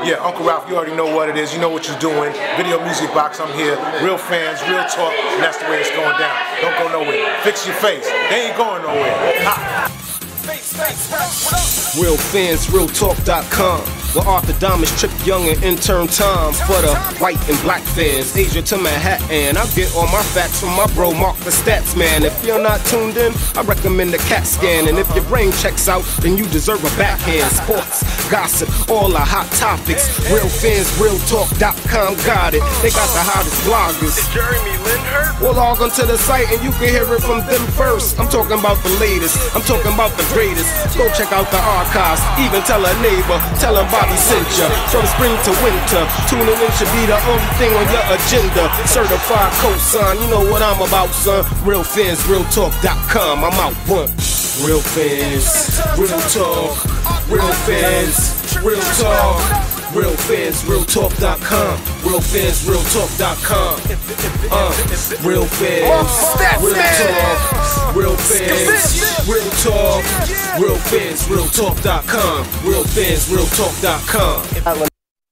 Yeah, Uncle Ralph, you already know what it is. You know what you're doing. Video Music Box, I'm here. Real fans, real talk, and that's the way it's going down. Don't go nowhere. Fix your face. They ain't going nowhere. Ha. RealFansRealTalk.com, where Arthur Diamonds, Trip Young, and intern Tom. For the white and black fans, Asia to Manhattan, I get all my facts from my bro Mark the Stats Man. If you're not tuned in, I recommend the CAT scan. And if your brain checks out, then you deserve a backhand. Sports, gossip, all the hot topics. RealFansRealTalk.com got it. They got the hottest bloggers. Is Jeremy Lin hurt? Well, log onto the site and you can hear it from them first. I'm talking about the latest, I'm talking about the greatest. Go check out the archives, even tell a neighbor, tell him Bobby sent ya. From spring to winter, tuning in should be the only thing on your agenda. Certified cosign, you know what I'm about, son. RealFansRealTalk.com, I'm out one. Real fans, real talk. Real fans, real talk. RealFansRealTalk.com. RealFansRealTalk.com. Real fans, real talk. Real fans, real talk. RealFansRealTalk.com. RealFansRealTalk.com.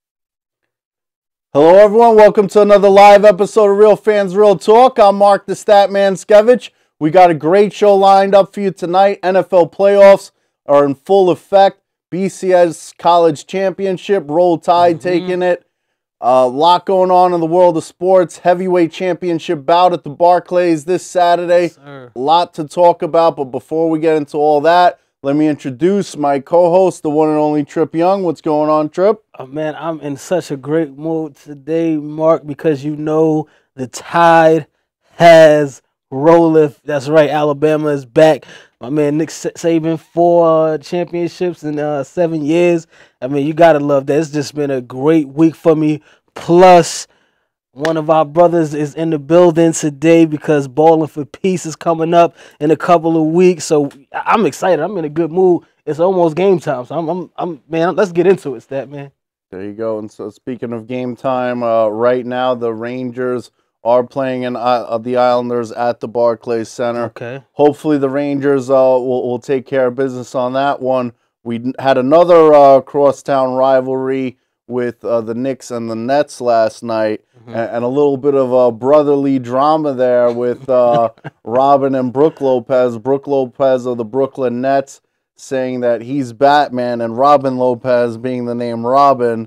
Hello, everyone. Welcome to another live episode of Real Fans Real Talk. I'm Mark the Statman Skevich. We got a great show lined up for you tonight. NFL playoffs are in full effect. BCS College Championship, Roll Tide taking it. A lot going on in the world of sports. Heavyweight Championship bout at the Barclays this Saturday. A lot to talk about, but before we get into all that, let me introduce my co-host, the one and only Trip Young. What's going on, Trip? Oh, man, I'm in such a great mood today, Mark, because you know the Tide has rolleth. That's right, Alabama is back. My man Nick Saban, 4 championships in 7 years. I mean, you got to love that. It's just been a great week for me. Plus, one of our brothers is in the building today because Ballin' for Peace is coming up in a couple of weeks. So I'm excited. I'm in a good mood. It's almost game time. So man, let's get into it, Stat Man. There you go. And so speaking of game time, right now the Rangers are playing in the Islanders at the Barclays Center. Okay. Hopefully the Rangers will take care of business on that one. We had another crosstown rivalry with the Knicks and the Nets last night, and a little bit of brotherly drama there with Robin and Brook Lopez. Brook Lopez of the Brooklyn Nets saying that he's Batman, and Robin Lopez, being the name Robin,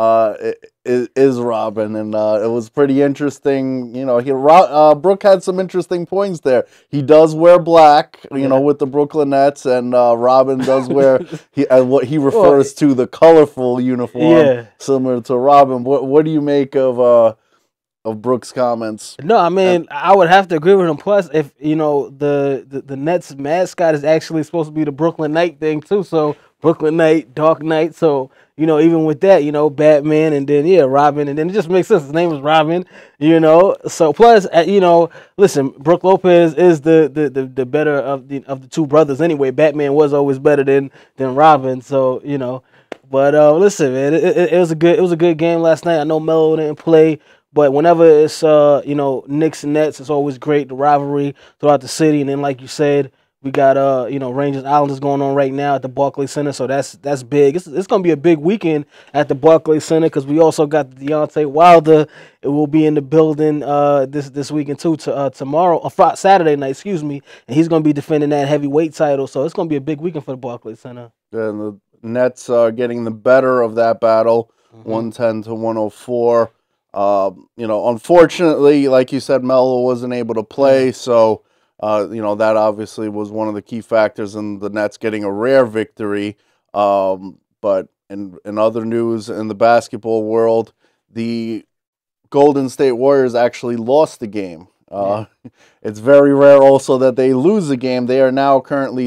is Robin, and it was pretty interesting. You know, Brook had some interesting points there. He does wear black, you know, with the Brooklyn Nets, and Robin does wear what he refers to the colorful uniform, similar to Robin. What do you make of Brook's comments? No, I mean, I would have to agree with him. Plus, if you know the Nets mascot is actually supposed to be the Brooklyn Knight thing too, so Brooklyn Knight, Dark Knight. So you know, even with that, you know, Batman, and then Robin, and then it just makes sense. His name is Robin, you know. So plus, you know, listen, Brook Lopez is the better of the two brothers anyway. Batman was always better than Robin, so you know. But listen, man, it was a good game last night. I know Melo didn't play, but whenever it's you know, Knicks and Nets, it's always great, the rivalry throughout the city. And then, like you said, we got you know, Rangers Islanders going on right now at the Barclays Center, so that's big. It's gonna be a big weekend at the Barclays Center because we also got Deontay Wilder. It will be in the building this weekend too. Tomorrow, Saturday night, excuse me, and he's gonna be defending that heavyweight title. So it's gonna be a big weekend for the Barclays Center. And the Nets are getting the better of that battle, 110 to 104. You know, unfortunately, like you said, Melo wasn't able to play, so. You know, that obviously was one of the key factors in the Nets getting a rare victory. But in other news in the basketball world, the Golden State Warriors actually lost the game. It's very rare also that they lose a game. They are now currently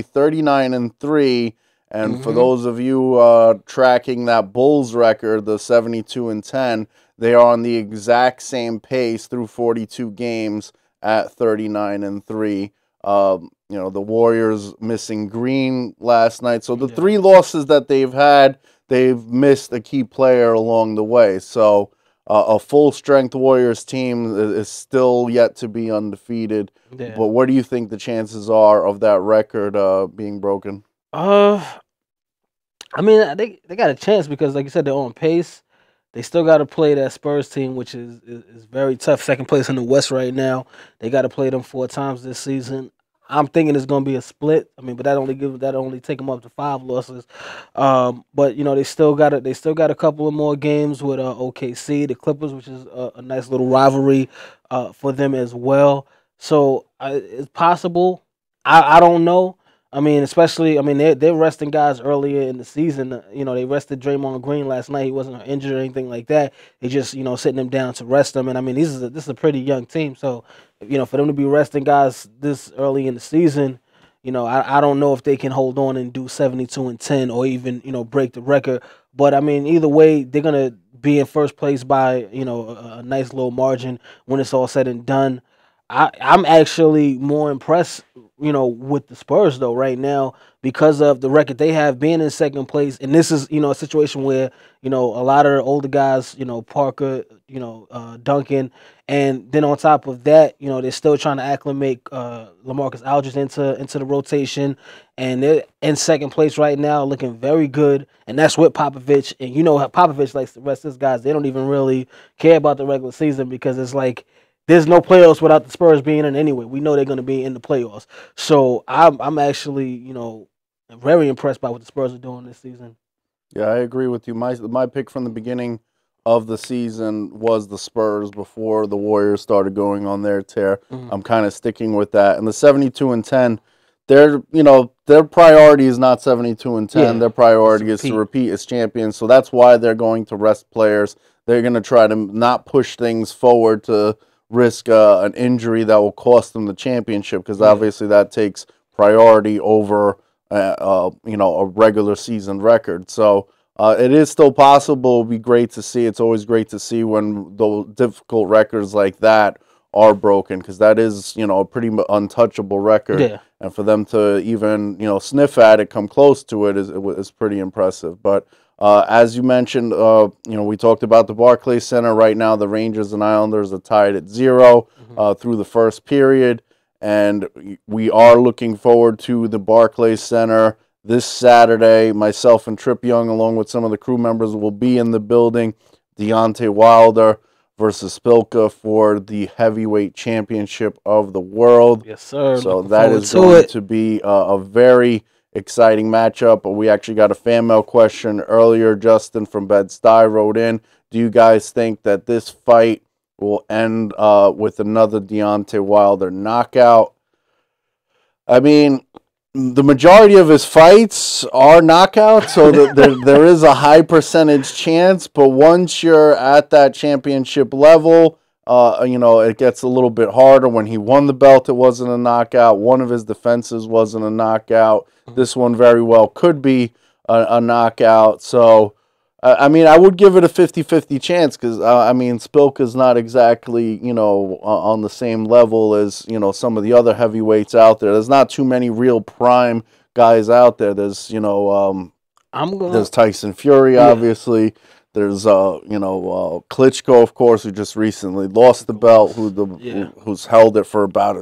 39-3. And for those of you tracking that Bulls record, the 72-10, they are on the exact same pace through 42 games. At 39-3, you know, the Warriors missing Green last night. So the 3 losses that they've had, they've missed a key player along the way. So a full-strength Warriors team is still yet to be undefeated. But what do you think the chances are of that record being broken? I mean, they got a chance because, like you said, they're on pace. They still got to play that Spurs team, which is very tough. Second place in the West right now. They got to play them 4 times this season. I'm thinking it's going to be a split. I mean, but that only take them up to 5 losses. But they still got a couple of more games with OKC, the Clippers, which is a nice little rivalry for them as well. So it's possible. I don't know. I mean, they're resting guys earlier in the season. They rested Draymond Green last night. He wasn't injured or anything like that. They just sitting him down to rest him. And I mean, this is a pretty young team. So for them to be resting guys this early in the season, I don't know if they can hold on and do 72-10 or even break the record. But I mean, either way, they're gonna be in first place by a nice little margin when it's all said and done. I'm actually more impressed, with the Spurs though right now because of the record they have being in second place. And this is, a situation where, a lot of the older guys, Parker, Duncan, and then on top of that, they're still trying to acclimate LaMarcus Aldridge into the rotation, and they're in second place right now, looking very good. And that's with Popovich, and how Popovich likes the rest of his guys. They don't even really care about the regular season because it's like, there's no playoffs without the Spurs being in anyway. We know they're going to be in the playoffs. So I'm actually, very impressed by what the Spurs are doing this season. Yeah, I agree with you. My pick from the beginning of the season was the Spurs before the Warriors started going on their tear. Mm-hmm. I'm kind of sticking with that. And the 72-10, their priority is not 72-10. Yeah, their priority is to repeat as champions. So that's why they're going to rest players. They're going to try to not push things forward to risk an injury that will cost them the championship, because obviously that takes priority over a regular season record. So it is still possible. It would be great to see. It's always great to see when those difficult records like that are broken, because that is a pretty untouchable record. Yeah. And for them to even sniff at it, come close to it is pretty impressive. But as you mentioned, we talked about the Barclays Center. Right now, the Rangers and Islanders are tied at 0 through the first period. And we are looking forward to the Barclays Center this Saturday. Myself and Trip Young, along with some of the crew members, will be in the building. Deontay Wilder versus Spilka for the heavyweight championship of the world. Yes, sir. So that is going to be a very exciting matchup. But we actually got a fan mail question earlier. Justin from Bed-Stuy wrote in, do you guys think that this fight will end with another Deontay Wilder knockout? I mean, the majority of his fights are knockouts, so there is a high percentage chance. But once you're at that championship level, it gets a little bit harder. When he won the belt, it wasn't a knockout. One of his defenses wasn't a knockout. This one very well could be a knockout. So, I mean, I would give it a 50-50 chance because, Spilka's not exactly, on the same level as, some of the other heavyweights out there. There's not too many real prime guys out there. There's, there's Tyson Fury, obviously. There's, Klitschko, of course, who just recently lost the belt, who's held it for about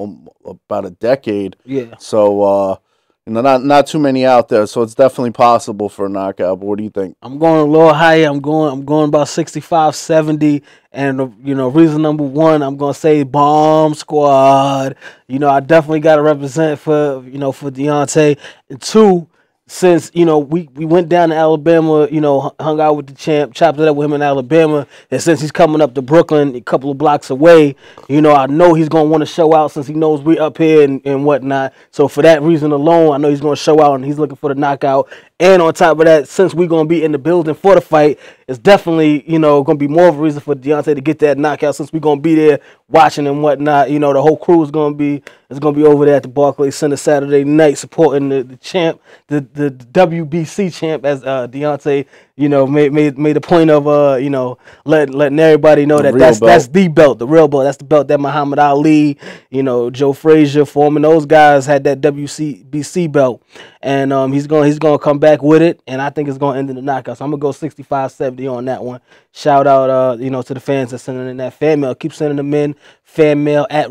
a decade. Yeah. So, not too many out there, so it's definitely possible for a knockout. But what do you think? I'm going a little higher. I'm going about 65-70, and reason number one, I'm going to say Bomb Squad. I definitely got to represent for Deontay. And two, since we went down to Alabama, hung out with the champ, chopped it up with him in Alabama, and since he's coming up to Brooklyn, a couple of blocks away, I know he's gonna want to show out since he knows we up here and whatnot. So for that reason alone, I know he's gonna show out and he's looking for the knockout. And on top of that, since we're gonna be in the building for the fight, it's definitely gonna be more of a reason for Deontay to get that knockout since we're gonna be there watching and whatnot. The whole crew is gonna be over there at the Barclays Center Saturday night supporting the champ, the WBC champ, as Deontay made a point of letting everybody know that that's the belt, the real belt. That's the belt that Muhammad Ali, Joe Frazier, Foreman, those guys had that WBC belt, and he's gonna come back with it, and I think it's gonna end in the knockout. So I'm gonna go 65-70 on that one. Shout out to the fans that sending in that fan mail. Keep sending them in. Fan mail at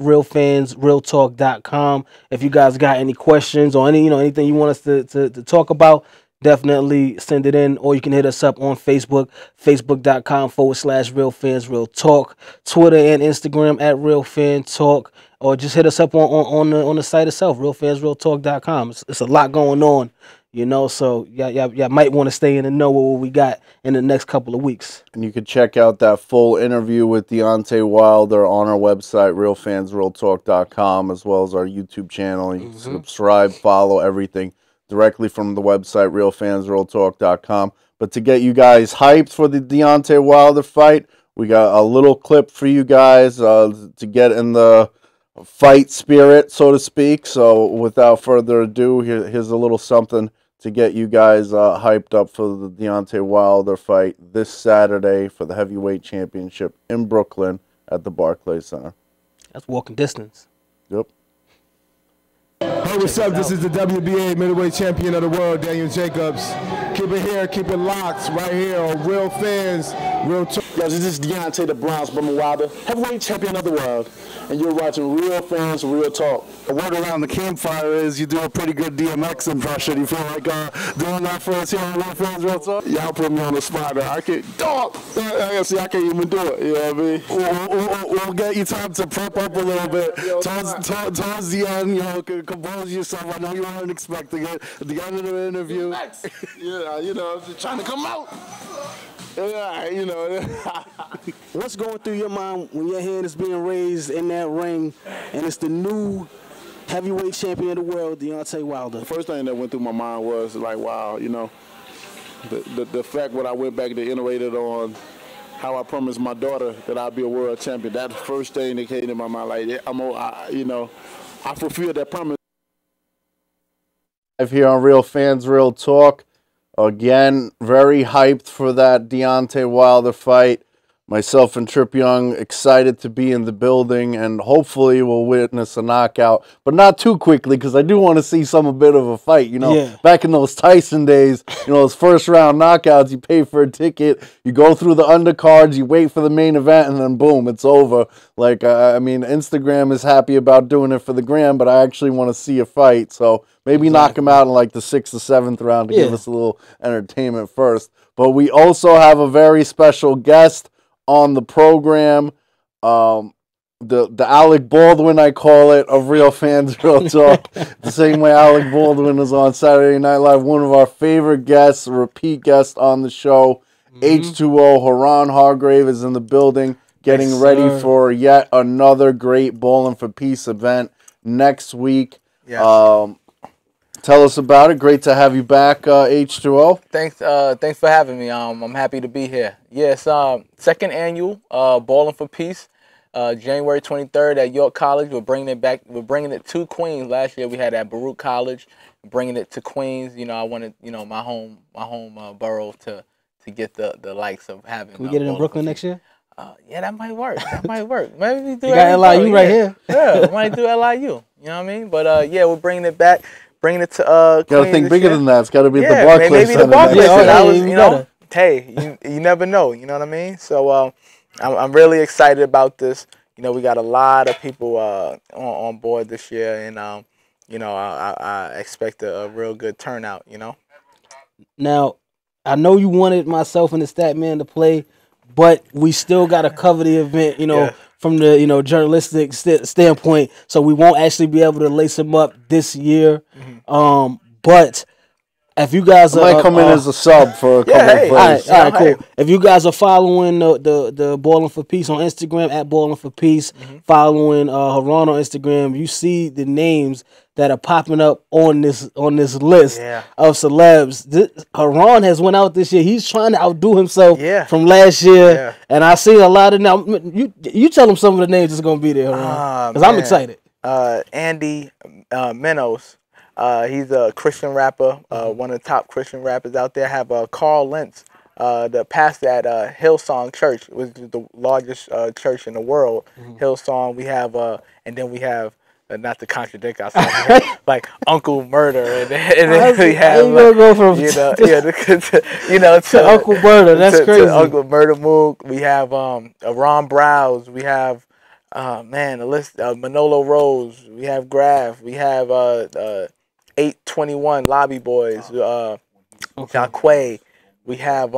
realfansrealtalk.com. If you guys got any questions or anything you want us to talk about, definitely send it in, or you can hit us up on Facebook, facebook.com/realfansrealtalk, Twitter and Instagram at realfantalk, or just hit us up on the site itself, realfansrealtalk.com. It's a lot going on, you know, so y'all might want to stay in and know what we got in the next couple of weeks. And you can check out that full interview with Deontay Wilder on our website, realfansrealtalk.com, as well as our YouTube channel. You can subscribe, follow everything directly from the website, realfansrealtalk.com. But to get you guys hyped for the Deontay Wilder fight, we got a little clip for you guys to get in the fight spirit, so to speak. So without further ado, here's a little something to get you guys hyped up for the Deontay Wilder fight this Saturday for the heavyweight championship in Brooklyn at the Barclays Center. That's walking distance. Yep. Hey, what's up? This is the WBA middleweight champion of the world, Daniel Jacobs. Keep it here, keep it locked right here on Real Fans, Real Talk. Yo, this is Deontay the Bronze Bomber Wilder, heavyweight champion of the world, and you're watching Real Fans, Real Talk. The word around the campfire is you do a pretty good DMX impression. You feel like doing that for us here on Real Fans, Real Talk? Y'all put me on the spot. I can't, see, I can't even do it. You know what I mean? We'll get you time to prep up a little bit. Towards the end, you know, compose yourself. I know you weren't expecting it. At the end of the interview. Yeah, you know, just trying to come out. Yeah, you know. What's going through your mind when your hand is being raised in that ring and it's the new heavyweight champion of the world, Deontay Wilder? The first thing that went through my mind was like, wow, you know, the fact when I went back to iterated on how I promised my daughter that I'd be a world champion. That's the first thing that came to my mind. Like, you know, I fulfilled that promise. Live here on Real Fans, Real Talk. Again, very hyped for that Deontay Wilder fight. Myself and Trip Young excited to be in the building, and hopefully we'll witness a knockout, but not too quickly because I do want to see a bit of a fight. You know, back in those Tyson days, you know, those first round knockouts, you pay for a ticket, you go through the undercards, you wait for the main event, and then boom, it's over. Like, I mean, Instagram is happy about doing it for the gram, but I actually want to see a fight. So maybe knock him out in like the 6th or 7th round to give us a little entertainment first. But we also have a very special guest on the program, the Alec Baldwin, I call it, of Real Fans, Real Talk. The same way Alec Baldwin was on Saturday Night Live, one of our favorite guests, a repeat guest on the show. H20, Haron Hargrave is in the building, getting ready for yet another great Bowling for Peace event next week. Tell us about it. Great to have you back, H20. Thanks for having me. I'm happy to be here. Yes, second annual Bowling for Peace, January 23rd at York College. We're bringing it back. We're bringing it to Queens. Last year we had at Baruch College. Bringing it to Queens. You know, I wanted, you know, my home borough to get the likes of having. Can we get it in Brooklyn next year? Yeah, that might work. That might work. Maybe we do. You got LIU right here. Yeah, we might do LIU. You know what I mean? But yeah, we're bringing it back. Bringing it to Queens. Gotta think bigger than that. It's gotta be the Barclays maybe Center. The Barclays Center. I was, you know, hey, you never know. You know what I mean? So I'm really excited about this. You know, we got a lot of people on board this year, and you know, I expect a real good turnout. You know. Now, I know you wanted myself and the stat man to play, but we still got to cover the event. You know. From the journalistic standpoint, so we won't actually be able to lace him up this year. But if you guys might come in as a sub for a couple of plays. All right, cool. If you guys are following the Bowling for Peace on Instagram at Bowling for Peace, following Haron on Instagram, you see the names that are popping up on this list of celebs. Haron has went out this year. He's trying to outdo himself from last year, and I see a lot of now. You tell him some of the names that's gonna be there, Haron, because I'm excited. Andy Menos. He's a Christian rapper, one of the top Christian rappers out there. Have Carl Lentz, the pastor at Hillsong Church, which is the largest church in the world. Hillsong. We have, and then we have, not to contradict ourselves, like Uncle Murder, and then we have, go from to Uncle Murder. That's crazy. To Uncle Murder Mook. We have Ron Browse. We have, man, the list. Manolo Rose. We have Graf. We have H20 Lobby Boys. Jaquay. We have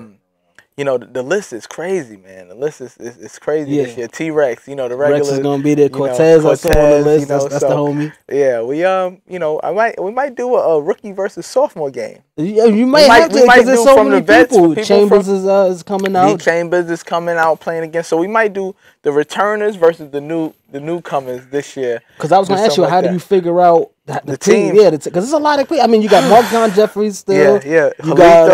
you know, the list is crazy, man. The list is crazy this year. T-Rex, you know, the regulars. Rex is gonna be there. Cortez, I saw on the list. You know, that's the homie. Yeah, we you know, we might do a rookie versus sophomore game. Yeah, you might have to because there's so many people. Chambers is coming out. Chambers is coming out playing again. So we might do the returners versus the newcomers this year. Because I was gonna ask you, how do you figure out the team? Yeah, because there's a lot of people. I mean, you got Mark John Jeffries still. Yeah. You got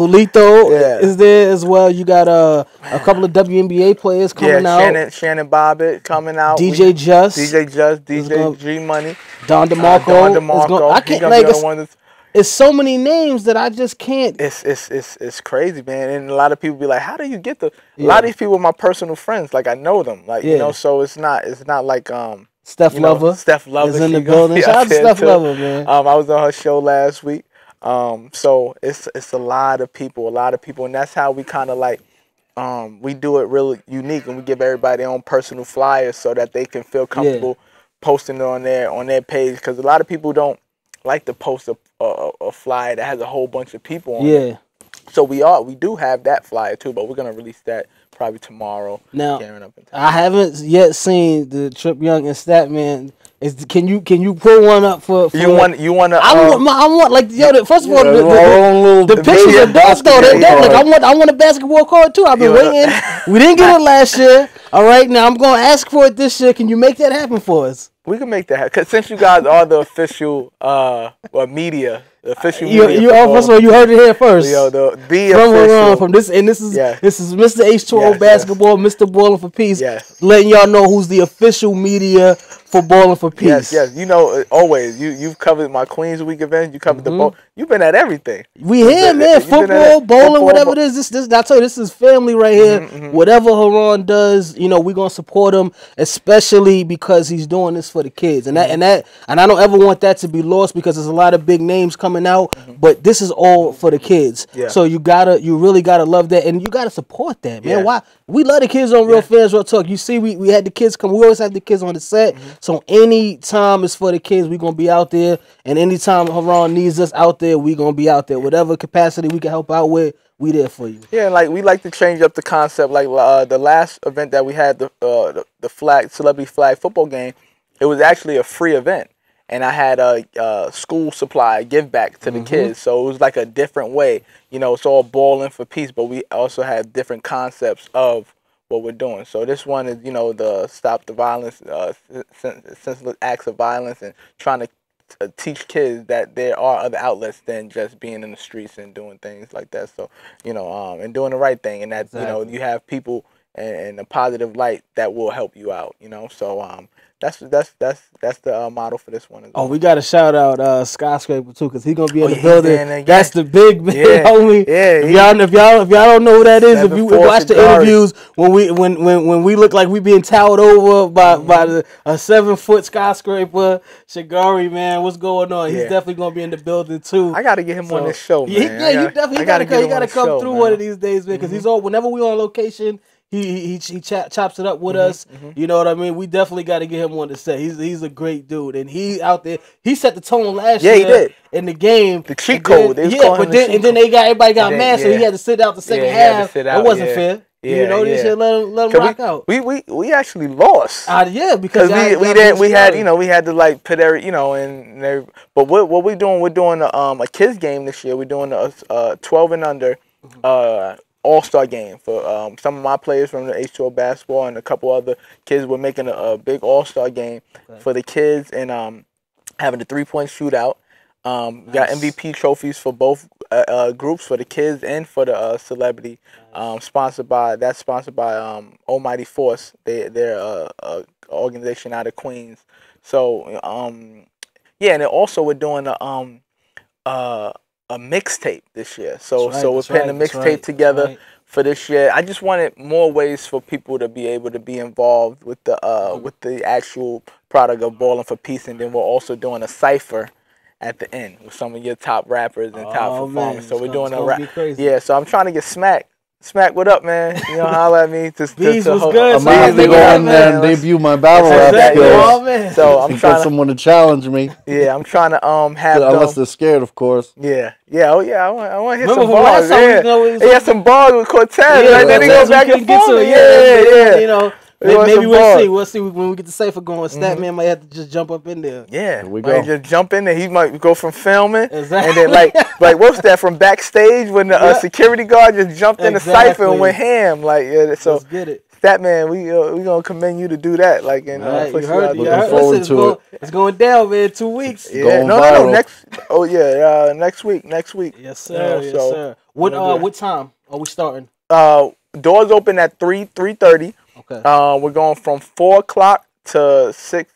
Julito is there as well. You got a couple of WNBA players coming out. Shannon Bobbitt coming out. DJ Just, DJ G Money. Don DeMarco. I can't like. It's so many names that I just can't. It's crazy, man. And a lot of people be like, "How do you get the?" A lot of these people are my personal friends. Like I know them. Like you know, so it's not like Steph Lover. Steph Lover is in the building. Shout out to Steph Lover, man. I was on her show last week. So it's a lot of people, and that's how we kind of like we do it really unique, and we give everybody their own personal flyers so that they can feel comfortable posting it on their page, because a lot of people don't like to post a flyer that has a whole bunch of people on it. So we do have that flyer too, but we're gonna release that probably tomorrow. Now, I haven't yet seen the Trip Young and Statman. Can you pull one up for you want to? I want like first of all the pictures are dope though. They're dope. Like I want a basketball card too. I've been waiting. We didn't get it last year. All right, now I'm gonna ask for it this year. Can you make that happen for us? We can make that happen, because since you guys are the official media. The official media. First of all, you heard it here first. The from official. From this, and this is Mr. H20 Basketball, Mr. Ballin' for Peace, letting y'all know who's the official media for Ballin' for Peace. Yes. You know, always you've covered my Queens Week event. You covered the bowl. You've been at everything. We here, man. Football, bowling, whatever it is. This I tell you, this is family right here. Whatever Haron does, you know, we're gonna support him, especially because he's doing this for the kids, and I don't ever want that to be lost, because there's a lot of big names coming out, but this is all for the kids. So you really gotta love that, and you gotta support that, man. Why? We love the kids on Real Fans Real Talk. You see, we had the kids come. We always have the kids on the set. So anytime it's for the kids, we're gonna be out there, and anytime Haron needs us out there, we gonna be out there. Whatever capacity we can help out with, we there for you. Yeah, like we like to change up the concept. Like the last event that we had, the celebrity flag football game, it was actually a free event. And I had a school supply give back to the kids. So it was like a different way. You know, it's all Ballin' for Peace, but we also have different concepts of what we're doing. So this one is, you know, the stop the violence, senseless acts of violence, and trying to teach kids that there are other outlets than just being in the streets and doing things like that. So, you know, and doing the right thing, and that, you know, you have people in a positive light that will help you out, you know. So that's the model for this one as well. Oh, we got to shout out Skyscraper too, because he's gonna be in the building. That's the big homie. If y'all don't know who that is, if you watch the interviews when we look like we being towered over by a 7-foot Skyscraper, Shigari, man, what's going on? He's definitely gonna be in the building too. I gotta get him on this show, man. You definitely gotta come through one of these days, man, because he's all, whenever we on location, he chops it up with us. You know what I mean? We definitely got to get him on the set. He's a great dude, and he out there. He set the tone last year. He did in the game. The cheat code. Then everybody got mad, so he had to sit out the second half. It wasn't fair. You know, they should let him rock out. We actually lost. Because we had to like put every, you know, and but what we doing? We're doing a kids game this year. We're doing a 12 and under all-star game for some of my players from the H20 basketball, and a couple other kids. We're making a big all-star game for the kids, and having a 3-point shootout. We got MVP trophies for both groups, for the kids and for the celebrity. Sponsored by Almighty Force. They're a organization out of Queens. So and then also we're doing a mixtape this year. So we're putting a mixtape together for this year. I just wanted more ways for people to be able to be involved with the actual product of Ballin' for Peace, and then we're also doing a cipher at the end with some of your top rappers and top performers. So we're doing so I'm trying to get Smack Smack, what up, man? You know, holla at me. Bees was good. I might have to go in there and debut my battle rap skills. So I'm trying to get someone to challenge me. Yeah, I'm trying to have unless they're scared, of course. Yeah, yeah, oh yeah. I want to hit Remember some bars. Yeah, he had some bars with Cortez. Yeah, right? Then he go back and forth. Yeah. You know. Maybe we'll see. We'll see when we get the cipher going. Statman might have to just jump up in there. Yeah, we go. Just jump in there. He might go from filming, exactly. And then like what's that from backstage when the security guard just jumped in the cipher and went ham. Like so, let's get it. Statman, we gonna commend you to do that. Like and you heard. Looking forward to it. It's going down, man. 2 weeks. Yeah, no. Next week. Yes, sir. Yes, sir. What time are we starting? Doors open at 3:30. Okay. We're going from 4 o'clock to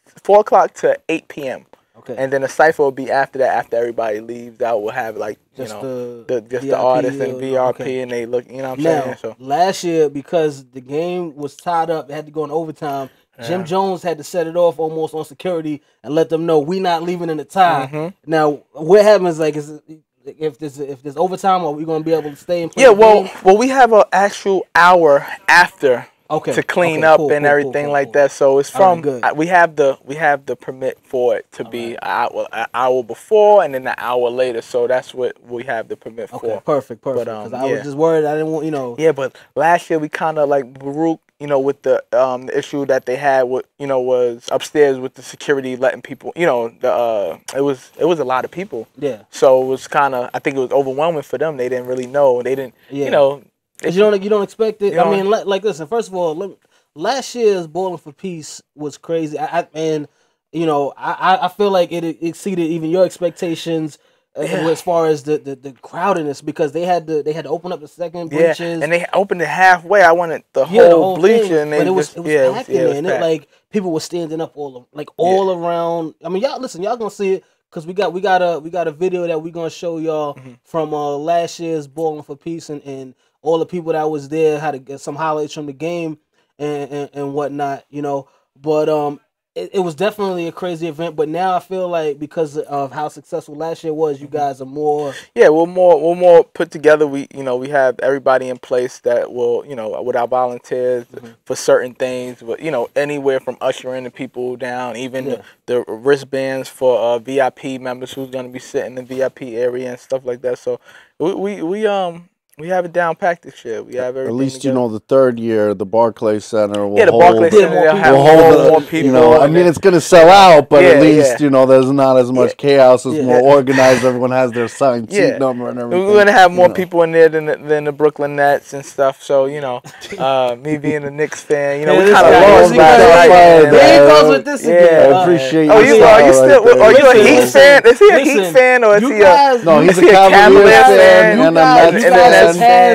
8 p.m. Okay. And then the cipher will be after that. After everybody leaves out, we'll have like the artists and VRP, and they look. You know what I'm saying? So last year, because the game was tied up, it had to go in overtime. Jim Jones had to set it off almost on security and let them know we not leaving in the tie. Now, what happens if there's overtime, are we gonna be able to stay and play? Yeah, well, we have an actual hour after. To clean up and everything like that. So it's from we have the permit for it to be an hour before and then an hour later. So that's what we have the permit for. Perfect. But I was just worried. I didn't want Yeah, but last year we kind of like Baruch, with the issue that they had with was upstairs with the security letting people. It was a lot of people. Yeah. So it was kind of, I think it was overwhelming for them. They didn't really know. They didn't. You don't expect it. I mean, like listen. First of all, last year's Bowling for Peace was crazy. I feel like it exceeded even your expectations as far as the crowdedness, because they had to open up the second bleachers. And they opened it halfway. I wanted the whole bleacher, and it was packed in there, and it like people were standing up all around. I mean, y'all gonna see it. Cause we got a video that we gonna show y'all from last year's Bowling for Peace, and all the people that was there had to get some highlights from the game and whatnot, But it was definitely a crazy event. But now I feel like because of how successful last year was, you guys are more. Yeah, we're more put together. We have everybody in place that will with our volunteers for certain things. But anywhere from ushering the people down, even the wristbands for VIP members who's gonna be sitting in the VIP area and stuff like that. So we have it down packed this year. We have everything. At least the third year, the Barclays Center will Barclays Center will have more people. I mean, it's going to sell out, but at least there's not as much chaos. It's more organized. Everyone has their signed seat number and everything. We're going to have more people in there than the Brooklyn Nets and stuff. So me being a Knicks fan, we kind of lost that. There he goes with this again. I appreciate you. Are you a Heat fan? Is he a Heat fan or is he a? No, he's a Cavaliers fan and a Mets fan.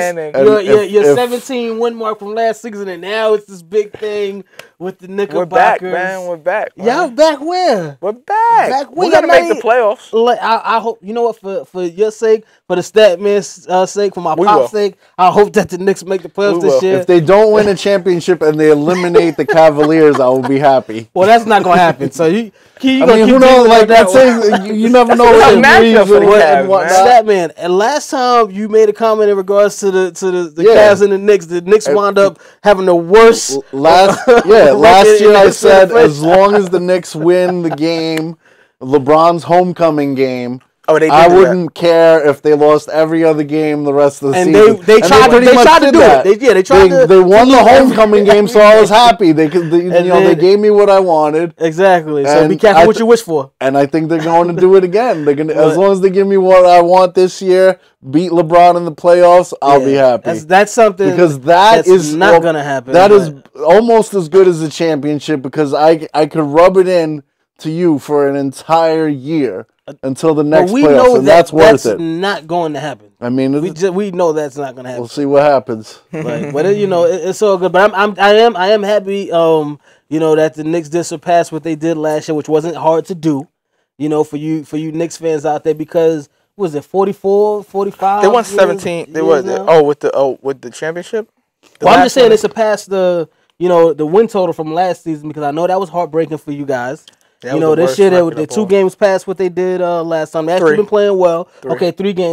Your 17 win mark from last season, and now it's this big thing with the Knickerbockers. We're back, man. We're back. Y'all back where? We're back. We gotta make the playoffs. I hope for your sake, for the Statman's sake, for my pop's sake, I hope that the Knicks make the playoffs this year. If they don't win a championship and they eliminate the Cavaliers, I will be happy. Well, that's not gonna happen. So you who knows? Like that's you never know what matchup and whatnot. Statman, and last time you made a comment in regards to the Cavs and the Knicks wound up having the worst. Last year I said as long as the Knicks win the game, LeBron's homecoming game, I wouldn't care if they lost every other game the rest of the season. And they tried to do it. They won the homecoming game, so I was happy. They gave me what I wanted. Exactly. So be careful what you wish for. And I think they're going to do it again. They're going as long as they give me what I want this year, beat LeBron in the playoffs, I'll be happy. That's something because that's not going to happen. That is almost as good as a championship because I could rub it in to you for an entire year. Until the next playoffs, and that's worth it. That's not going to happen. I mean, we know that's not going to happen. We'll see what happens. But it's all good. But I am happy. That the Knicks did surpass what they did last year, which wasn't hard to do. For you Knicks fans out there, because was it 44, 45? They won 17. They were with the championship. I'm just saying they surpassed the win total from last season, because I know that was heartbreaking for you guys. This year the 2 games past what they did last time. They actually been playing well. 3 games.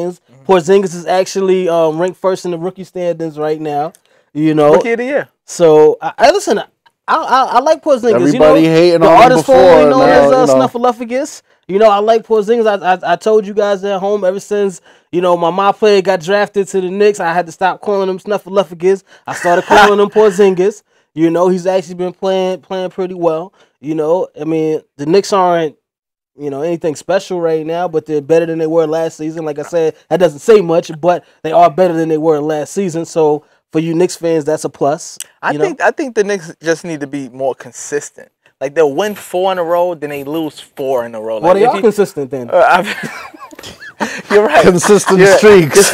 Porzingis is actually ranked first in the rookie standings right now. You know, Rookie of the year. So I listen. I like Porzingis. Everybody hating the on him artist before, formerly known now, as Snuffleupagus. You know, I like Porzingis. I told you guys at home ever since my player got drafted to the Knicks. I had to stop calling him Snuffleupagus. I started calling him Porzingis. You know, he's actually been playing pretty well. You know, I mean, the Knicks aren't anything special right now, but they're better than they were last season. Like I said, that doesn't say much, but they are better than they were last season. So for you Knicks fans, that's a plus. I think the Knicks just need to be more consistent. Like they'll win 4 in a row, then they lose 4 in a row. Well, like, they are consistent then. You're right. Consistent streaks.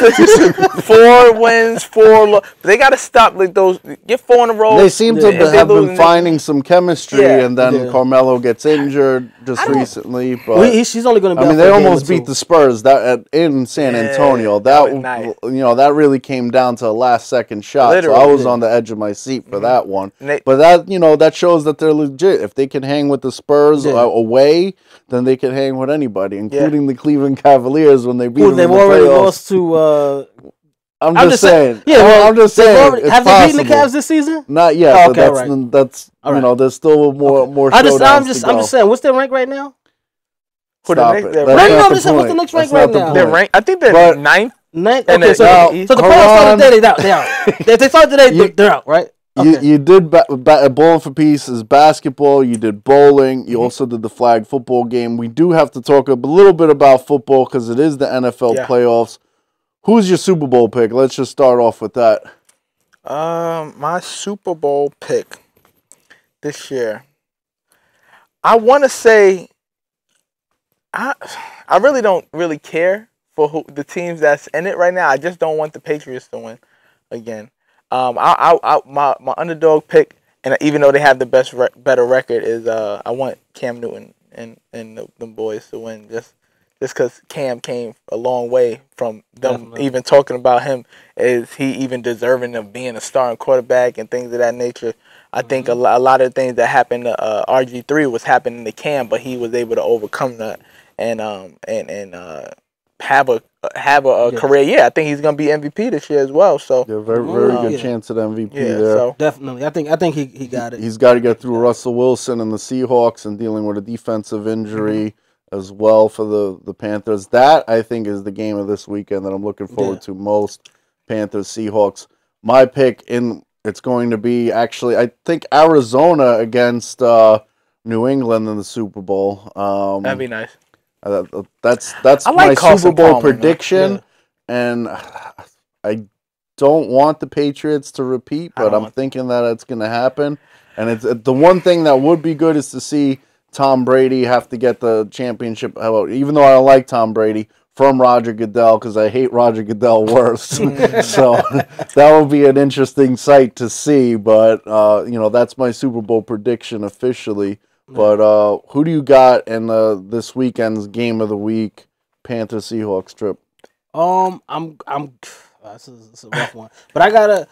4 wins, 4 they got to stop like those. Get 4 in a row. They seem to have been finding some chemistry, and then Carmelo gets injured just recently. But she's only going to be. I mean, they almost beat the Spurs in San Antonio. That really came down to a last-second shot. Literally, so I was on the edge of my seat for that one. But that shows that they're legit. If they can hang with the Spurs away, then they can hang with anybody, including the Cleveland Cavaliers when they beat them. They've already lost to. I'm just saying. Yeah, well, I'm just saying. Have they beaten the Cavs this season? Not yet. Oh, okay, that's there's still more. I'm just saying. What's their rank right now? Stop it. What's the Knicks rank right now? They're ranked. I think they're ninth. Okay, so the playoffs started today. They're out. They started today. They're out, right? Okay. You did Bowling for Peace is basketball. You did bowling. You also did the flag football game. We do have to talk a little bit about football because it is the NFL playoffs. Who's your Super Bowl pick? Let's just start off with that. My Super Bowl pick this year. I want to say I really don't really care for the teams that's in it right now. I just don't want the Patriots to win again. My underdog pick, and even though they have the better record, is I want Cam Newton and them boys to win just because Cam came a long way from them even talking about him. Is he even deserving of being a starting quarterback and things of that nature? I think a lot of things that happened to RG3 was happening to Cam, but he was able to overcome that and have a career. Yeah, I think he's gonna be MVP this year as well. So very good chance at MVP there. So definitely, I think he got it. He's got to get through Russell Wilson and the Seahawks and dealing with a defensive injury as well for the Panthers. That I think is the game of this weekend that I'm looking forward to most. Panthers Seahawks. My pick it's going to be actually I think Arizona against New England in the Super Bowl. That'd be nice. That's my Super Bowl prediction, and I don't want the Patriots to repeat, but I'm thinking that it's going to happen. And it's the one thing that would be good is to see Tom Brady have to get the championship. Even though I don't like Tom Brady, from Roger Goodell because I hate Roger Goodell worse. So that will be an interesting sight to see. But that's my Super Bowl prediction officially. But who do you got in this weekend's game of the week, Panthers Seahawks trip? This is a rough one, but I gotta.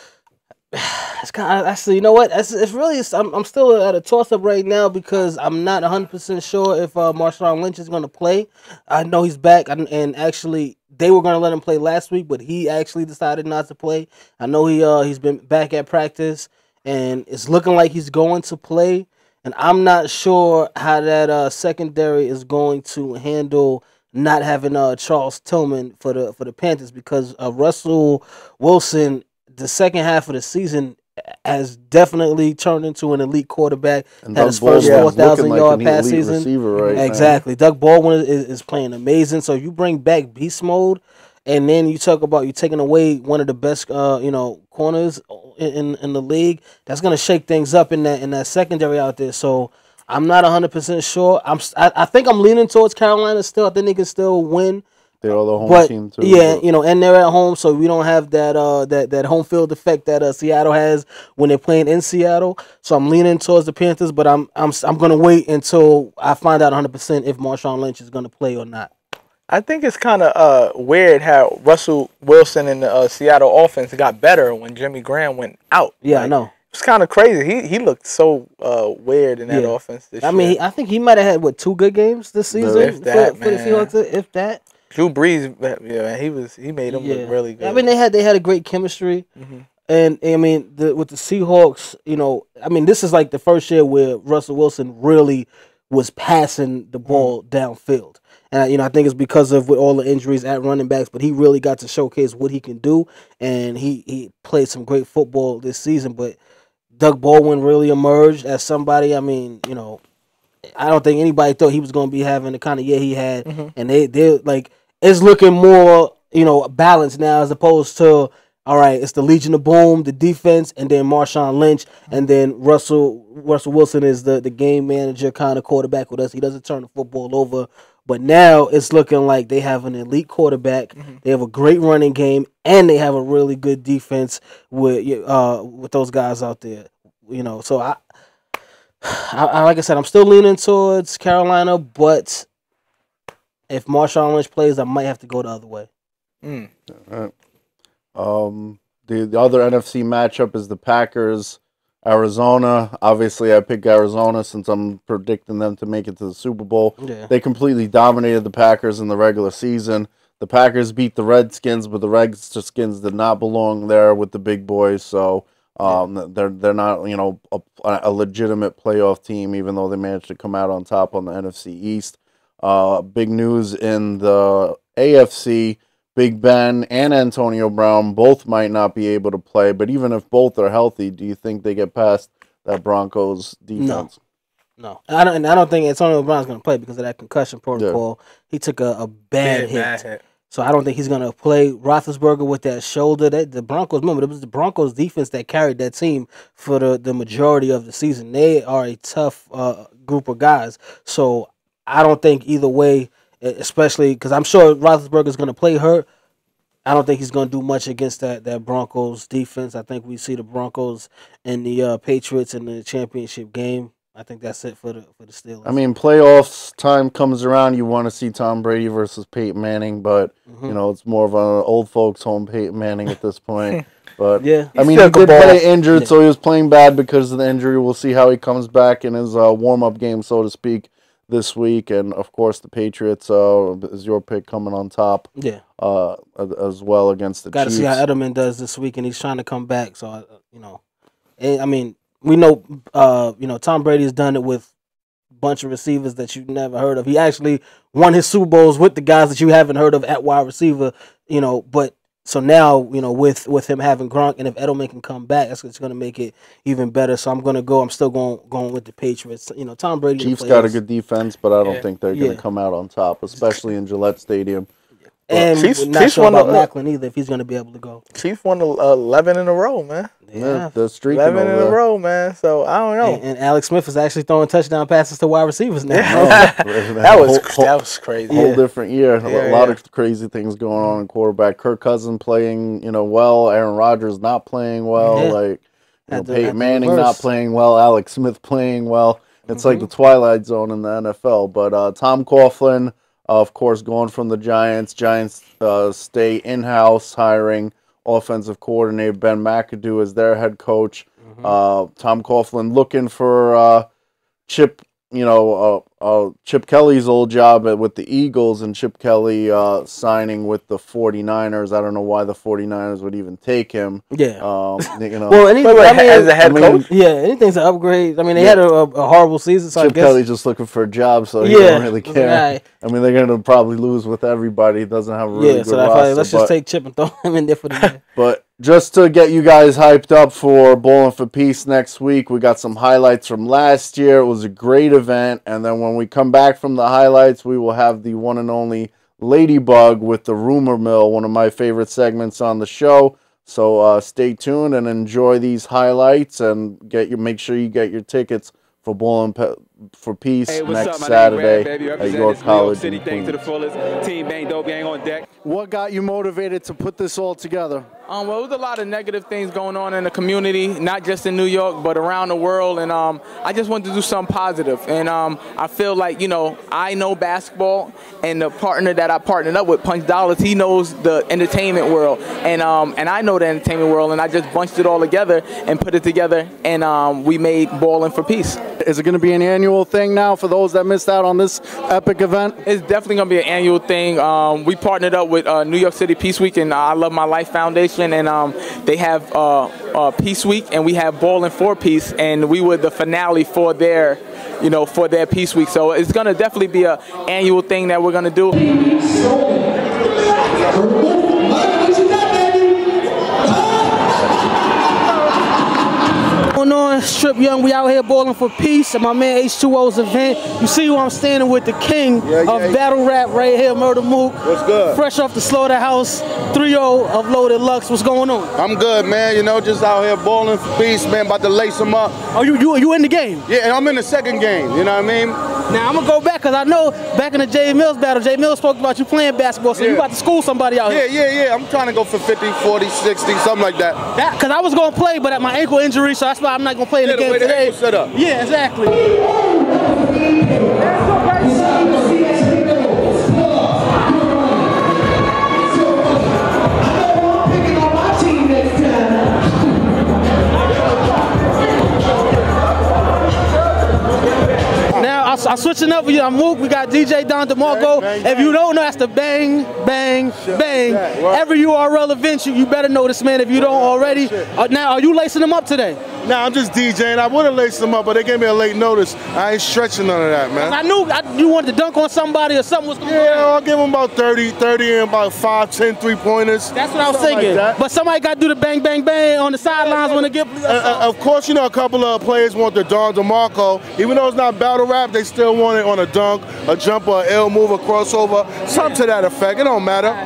It's kind of actually, you know what? I'm still at a toss up right now because I'm not 100% sure if Marshawn Lynch is going to play. I know he's back, and actually they were going to let him play last week, but he actually decided not to play. I know he's been back at practice, and it's looking like he's going to play. And I'm not sure how that secondary is going to handle not having Charles Tillman for the Panthers because Russell Wilson, the second half of the season, has definitely turned into an elite quarterback. And had his first 4,000-yard pass season. Exactly. Now. Doug Baldwin is playing amazing. So you bring back beast mode, and then you talk about you taking away one of the best corners in the league. That's gonna shake things up in that secondary out there. So I'm not 100% sure. I think I'm leaning towards Carolina still. I think they can still win. They're the home team too. Yeah, and they're at home, so we don't have that home field effect that Seattle has when they're playing in Seattle. So I'm leaning towards the Panthers, but I'm gonna wait until I find out 100% if Marshawn Lynch is gonna play or not. I think it's kind of weird how Russell Wilson and the Seattle offense got better when Jimmy Graham went out. Yeah, I know. It's kind of crazy. He looked so weird in that offense this year. I mean, I think he might have had 2 good games this season for the Seahawks, if that. Drew Brees, yeah, he made him look really good. I mean, they had a great chemistry. And I mean, with the Seahawks, you know, I mean, this is like the first year where Russell Wilson really was passing the ball downfield. And, you know, I think it's because of with all the injuries at running backs, but he really got to showcase what he can do. And he played some great football this season. But Doug Baldwin really emerged as somebody, I mean, you know, I don't think anybody thought he was going to be having the kind of year he had. And they're like, it's looking more, you know, balanced now as opposed to, all right, it's the Legion of Boom, the defense, and then Marshawn Lynch, and then Russell Wilson is the game manager kind of quarterback with us. He doesn't turn the football over. But now it's looking like they have an elite quarterback. They have a great running game, and they have a really good defense with those guys out there. You know, so I like I said, I'm still leaning towards Carolina, but if Marshawn Lynch plays, I might have to go the other way. The other NFC matchup is the Packers, Arizona. Obviously, I picked Arizona since I'm predicting them to make it to the Super Bowl. Yeah. They completely dominated the Packers in the regular season. The Packers beat the Redskins, but the Redskins did not belong there with the big boys. So they're not, you know, a legitimate playoff team, even though they managed to come out on top on the NFC East. Big news in the AFC. Big Ben and Antonio Brown both might not be able to play, but even if both are healthy, do you think they get past that Broncos defense? No. I don't think Antonio Brown's going to play because of that concussion protocol. Yeah. He took a bad hit. So I don't think he's going to play. Roethlisberger with that shoulder. The Broncos, remember, it was the Broncos defense that carried that team for the majority of the season. They are a tough group of guys. So I don't think either way, especially because I'm sure Roethlisberger's going to play hurt. I don't think he's going to do much against that Broncos defense. I think we see the Broncos and the Patriots in the championship game. I think that's it for the Steelers. I mean, playoffs time comes around. You want to see Tom Brady versus Peyton Manning, but you know it's more of an old folks' home Peyton Manning at this point. But yeah, I mean, he did play injured, so he was playing bad because of the injury. We'll see how he comes back in his warm-up game, so to speak, this week. And of course, the Patriots is your pick coming on top. Yeah, as well against the Chiefs. Got to see how Edelman does this week, and he's trying to come back. So you know, I mean. We know, Tom Brady has done it with a bunch of receivers that you've never heard of. He actually won his Super Bowls with the guys that you haven't heard of at wide receiver, you know. But so now, you know, with him having Gronk, and if Edelman can come back, that's going to make it even better. So I'm still going with the Patriots. You know, Tom Brady. Chiefs got a good defense, but I don't think they're going to come out on top, especially in Gillette Stadium. And Chiefs not about Macklin either if he's going to be able to go. Chiefs won 11 in a row, man. Yeah, the streak 11 in a row, man. So I don't know. And Alex Smith is actually throwing touchdown passes to wide receivers now. that was crazy. Whole different year. A lot of crazy things going on in quarterback. Kirk Cousins playing, well. Aaron Rodgers not playing well. Peyton Manning not playing well. Alex Smith playing well. It's like the Twilight Zone in the NFL. But Tom Coughlin, of course, going from the Giants. Giants stay in-house, hiring offensive coordinator Ben McAdoo as their head coach. Tom Coughlin looking for Chip Kelly's old job with the Eagles, and Chip Kelly signing with the 49ers. I don't know why the 49ers would even take him. Yeah. Well, as a head coach? Yeah, anything's an upgrade. I mean, they had a horrible season, so Chip Kelly's just looking for a job, so he don't really care. Right. I mean, they're going to probably lose with everybody. He doesn't have a really good roster. Let's just take Chip and throw him in there for the day. But just to get you guys hyped up for Bowling for Peace next week, we got some highlights from last year. It was a great event. And then when we come back from the highlights, we will have the one and only Ladybug with the Rumor Mill, one of my favorite segments on the show. So stay tuned and enjoy these highlights, and make sure you get your tickets for Bowling for Peace next Saturday at York College in Queens. What got you motivated to put this all together? Well, there was a lot of negative things going on in the community, not just in New York, but around the world. And I just wanted to do something positive. And I feel like, I know basketball, and the partner that I partnered up with, Punch Dollars, he knows the entertainment world. And I know the entertainment world, and I just bunched it all together and put it together, and we made Ballin' for Peace. Is it going to be an annual thing now for those that missed out on this epic event? It's definitely going to be an annual thing. We partnered up with New York City Peace Week and I Love My Life Foundation, and they have Peace Week, and we have Ballin' for Peace, and we were the finale for their, for their Peace Week. So it's going to definitely be an annual thing that we're going to do. Going on, Strip Young, we out here balling for peace at my man H20's event. You see who I'm standing with, the king of battle rap right here, Murder Mook. What's good? Fresh off the Slaughterhouse, 3-0 of Loaded Lux. What's going on? I'm good, man. Just out here balling for peace, man. About to lace them up. Oh, you in the game? Yeah, I'm in the second game. You know what I mean? Now I'm gonna go back because I know back in the J Mills battle, J Mills spoke about you playing basketball, so you about to school somebody out here. Yeah. I'm trying to go for 50, 40, 60, something like that. Because I was gonna play, but at my ankle injury, so that's why I'm not gonna play in the game today. Set up. Yeah, exactly. I'm switching up for you. I'm Mook. We got DJ Don DeMarco. If you don't know, that's the bang, bang, bang. Every URL event, you better know this man if you don't already. Now, are you lacing them up today? Nah, I'm just DJing. I would have laced them up, but they gave me a late notice. I ain't stretching none of that, man. I knew you wanted to dunk on somebody or something was going on. Yeah, I'll give them about 30 and about 5, 10 3-pointers. That's what I was thinking. Like, but somebody got to do the bang, bang, bang on the sidelines when they get. Of course, a couple of players want the Don DeMarco. Even though it's not battle rap, they still want it on a dunk, a jumper, an L move, a crossover, something to that effect. It don't matter.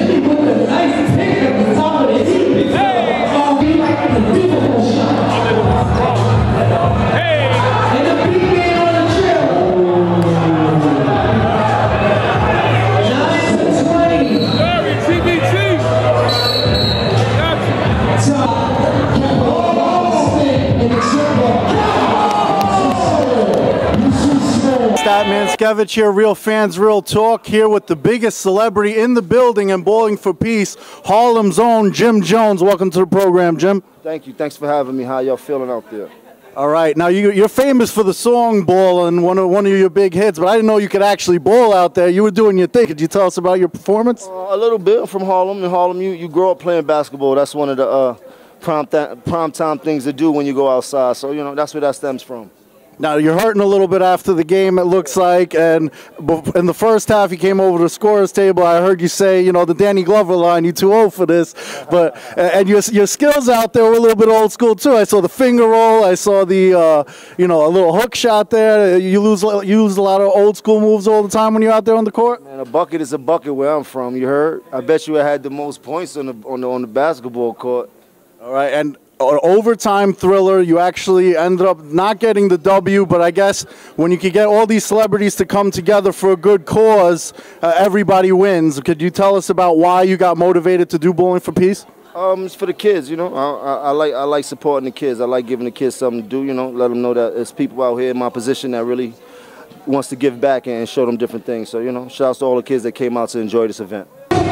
Statman Skevich here, Real Fans, Real Talk, here with the biggest celebrity in the building and bowling for peace, Harlem's own Jim Jones. Welcome to the program, Jim. Thank you. Thanks for having me. How y'all feeling out there? All right. Now, you're famous for the song Ball and one of your big hits, but I didn't know you could actually bowl out there. You were doing your thing. Could you tell us about your performance? A little bit. I'm from Harlem. In Harlem, you grow up playing basketball. That's one of the prime time things to do when you go outside. So, that's where that stems from. Now, you're hurting a little bit after the game, it looks like, and in the first half, you came over to the scorer's table. I heard you say, the Danny Glover line, you're too old for this, and your skills out there were a little bit old school, too. I saw the finger roll, I saw the, a little hook shot there. You use a lot of old school moves all the time when you're out there on the court? Man, a bucket is a bucket where I'm from, you heard? I bet you I had the most points on the basketball court. All right, and an overtime thriller. You actually ended up not getting the W, but I guess when you could get all these celebrities to come together for a good cause, everybody wins. Could you tell us about why you got motivated to do Bowling for Peace? It's for the kids, I like supporting the kids. I like giving the kids something to do, let them know that there's people out here in my position that really wants to give back and show them different things. So, shout out to all the kids that came out to enjoy this event.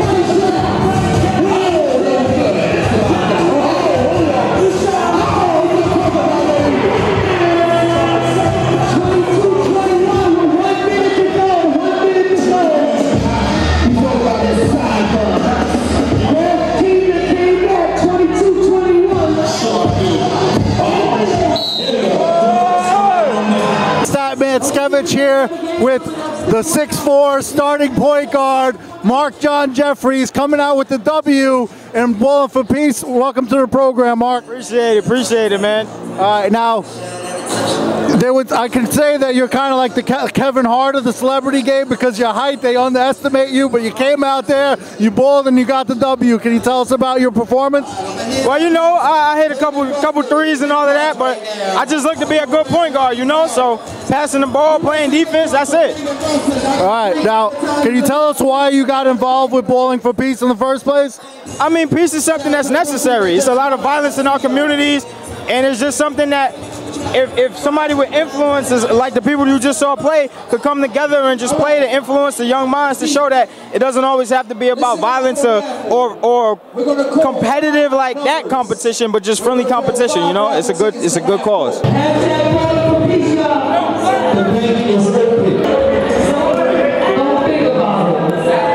Skevich here with the 6'4" starting point guard, Mark John Jeffries, coming out with the W and Bowling for Peace. Welcome to the program, Mark. Appreciate it, man. All right, now, I can say that you're kind of like the Kevin Hart of the celebrity game because your height, they underestimate you, but you came out there, you bowled, and you got the W. Can you tell us about your performance? Well, I hit a couple threes and all of that, but I just look to be a good point guard, so passing the ball, playing defense, that's it. All right, now, can you tell us why you got involved with Bowling for Peace in the first place? I mean, peace is something that's necessary. It's a lot of violence in our communities, and it's just something that if somebody with influences, like the people you just saw play, could come together and just play to influence the young minds to show that it doesn't always have to be about violence or competitive like that competition, but just friendly competition, It's a good cause. The bank is open. Don't think about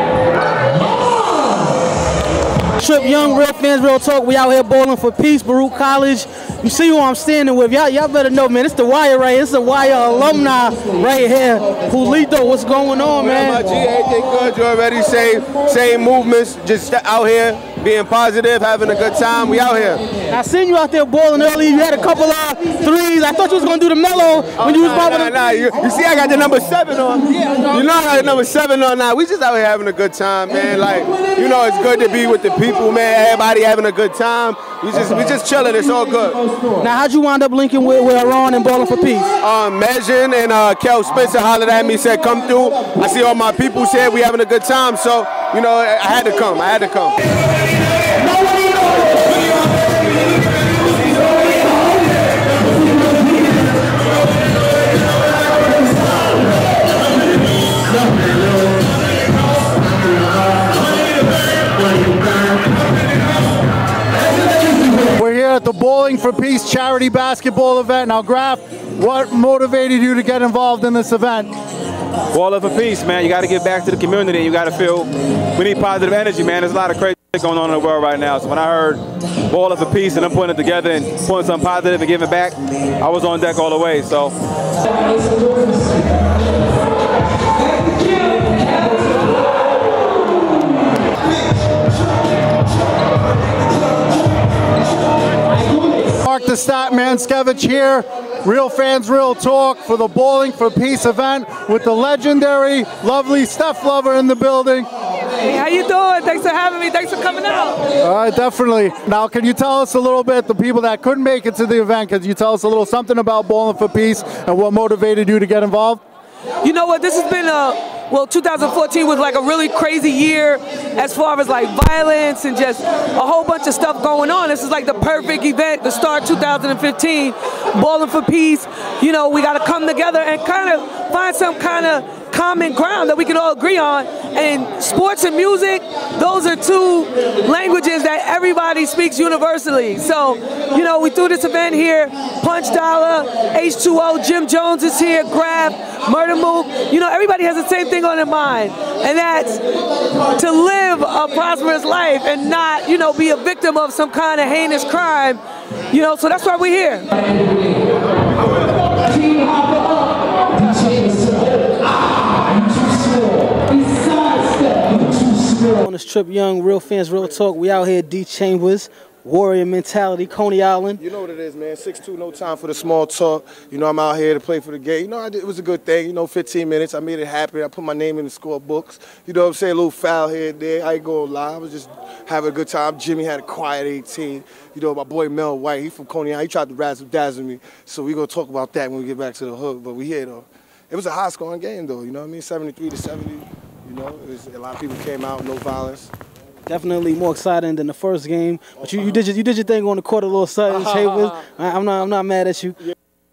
it. Trip Young, Real Fans, Real Talk. We out here bowling for peace, Baruch College. You see who I'm standing with. Y'all better know, man. It's the Wire right here. It's the Wire alumni right here. Julito, what's going on, man? My G, everything good. You already same movements. Just out here being positive, having a good time. We out here. I seen you out there bowling earlier. You had a couple of threes. I thought you was gonna do the mellow when you was popping. Nah. You see, I got the number 7 on. You know, I got the number 7 on now. We just out here having a good time, man. Like, you know, it's good to be with the people, man. Everybody having a good time. We just chilling. It's all good. Now, how'd you wind up linking with Haron and Bowling for Peace? Megan and Kel Spencer hollered at me, said, come through. I see all my people said we having a good time, so, you know, I had to come. We're here at the Bowling for Peace charity basketball event. Now, Graf, what motivated you to get involved in this event? Bowling for Peace, man. You got to give back to the community. You got to feel we need positive energy, man. There's a lot of crazy shit going on in the world right now. So when I heard Bowling for Peace and I'm putting it together and putting something positive and giving back, I was on deck all the way. So. Mark the Statman Skevich here, Real Fans, Real Talk for the Bowling for Peace event with the legendary, lovely Steph Lover in the building. Hey, how you doing? Thanks for having me. Thanks for coming out. All right, definitely. Now, can you tell us a little bit, the people that couldn't make it to the event, could you tell us a little something about Bowling for Peace and what motivated you to get involved? You know what, this has been well, 2014 was like a really crazy year as far as like violence and just a whole bunch of stuff going on. This is like the perfect event to start 2015, Bowling for Peace. You know, we got to come together and kind of find some kind of common ground that we can all agree on. And sports and music, those are two languages that everybody speaks universally. So, you know, we threw this event here. Punch Dollar, H20, Jim Jones is here, Grab, Murder Move. You know, everybody has the same thing on their mind. And that's to live a prosperous life and not, you know, be a victim of some kind of heinous crime. You know, so that's why we're here. On this Trip Young, Real Fans, Real Talk. We out here, D Chambers, Warrior mentality, Coney Island. You know what it is, man. 6'2", no time for the small talk. You know, I'm out here to play for the game. You know, it was a good thing. You know, 15 minutes. I made it happen. I put my name in the score books. You know what I'm saying? A little foul here and there. I ain't going to lie. I was just having a good time. Jimmy had a quiet 18. You know, my boy Mel White, he from Coney Island. He tried to razzle-dazzle me. So we're going to talk about that when we get back to the hood. But we here, though. It was a high-scoring game, though. You know what I mean? 73-70. You know, a lot of people came out, no violence. Definitely more exciting than the first game. But you did your thing on the court a little sudden, Chambers. I'm not mad at you. Yeah.